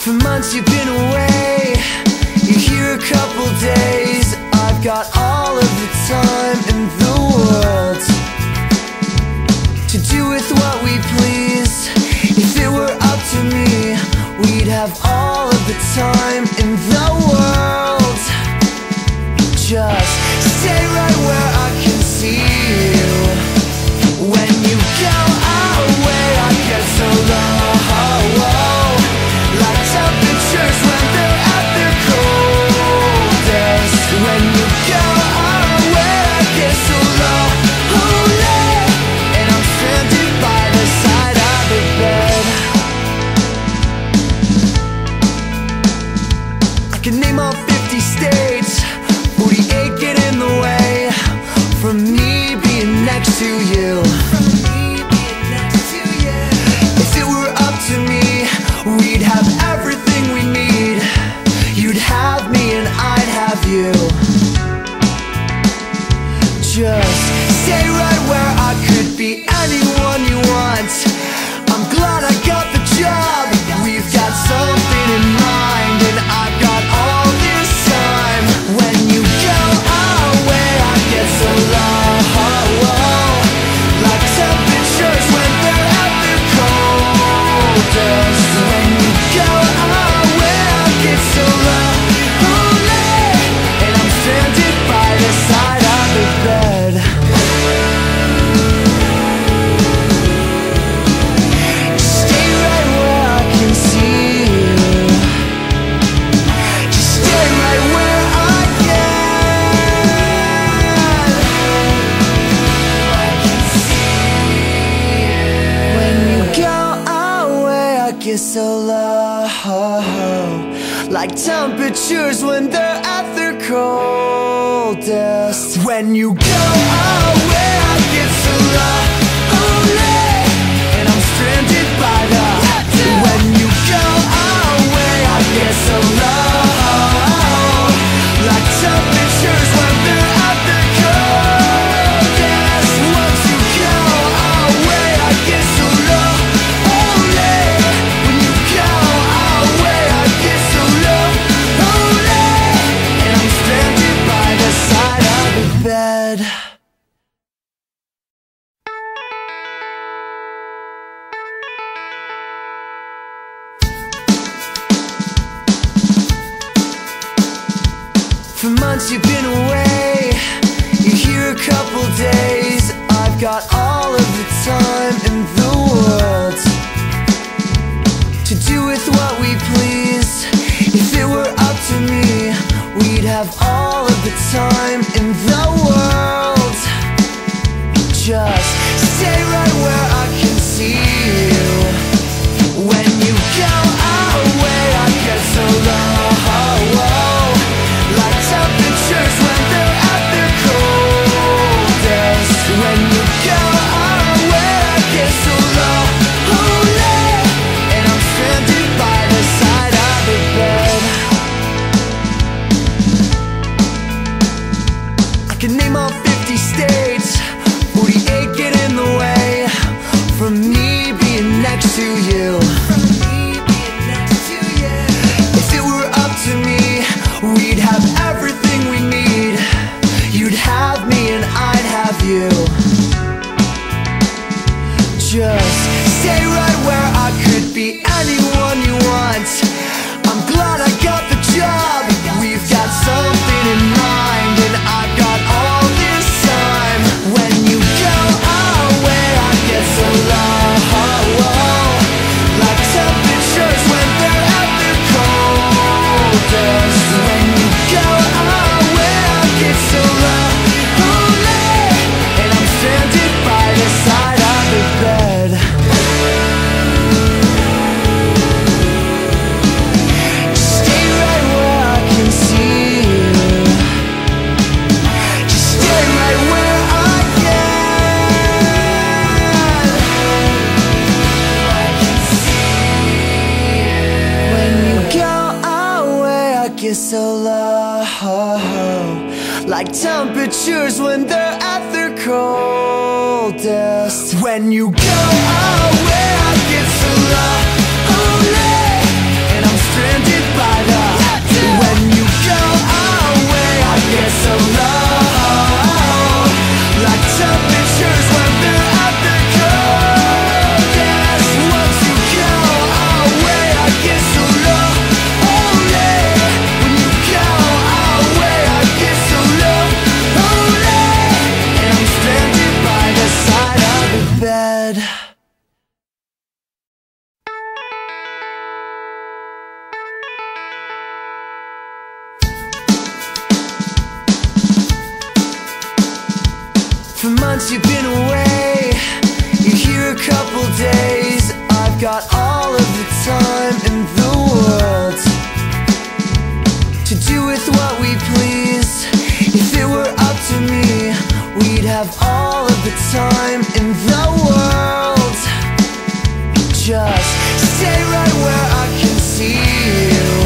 For months you've been away, you're here a couple days. I've got all of the time in the world to do with what we please. If it were up to me, we'd have all of the time in the world. Just stay right where I can see you. When you go away, I get so low, like temperatures when they're at their coldest. When you go away, I get so low, and I'm stranded by the side of the bed. I can name all 50 states, 48 get in the way from me being next to you. If it were up to me, we'd have everything we need. You'd have me and I'd have you. Just stay right where I could be anyone you want. I'm glad I got the job. We've got something in mind, and I've got all this time. When you go away, I get so low, like temperatures when they're at their coldest. When you go away, I get so low, and I'm stranded by the side of the bed. Just stay right where I can see you. Just stay right where I can. When you go away, I get so low, like temperatures when they're at their coldest. When you go away, I get so low, and I'm stranded by the. When you go away, I get so low, like temperatures when they're at their coldest. Once you go away, I get so low, when you go away, I get so low, and I'm stranded by the side of the bed. For months you've been away, you're here a couple days. I've got all of the time in the world to do with what we please. If it were up to me, we'd have all of the time in the world. Just stay right where I can see you. When you go away, I get so low, like temperatures when they're at their coldest. When you go away, I get so low, and I'm stranded by the side of the bed. I can name all 50 states, 48 get in the way from me being next to you. If it were up to me, we'd have everything we need. You'd have me and I'd have you. Just stay right where I could be anyone you want. I'm glad I got the job. We've got something in mind, and I've got all this time. When you go away, I get so low, like temperatures when they're at their coldest. When you go away, I get so low, and I'm stranded by the side of the bed. Just stay right where I can see you. Just stay right where I can. When you go away, I get so low, like temperatures when they're at their coldest. When you go away, I get so low, and I'm stranded go away, I get so low, like temperatures when they're at their coldest. Once you go away, I get so low, only when you go away, I get so low, only. And I'm standing by the side of the bed. For months you've been away, you're here a couple days. I've got all of the time in the world to do with what we please. If it were up to me, we'd have all of the time in the world. Just stay right where I can see you.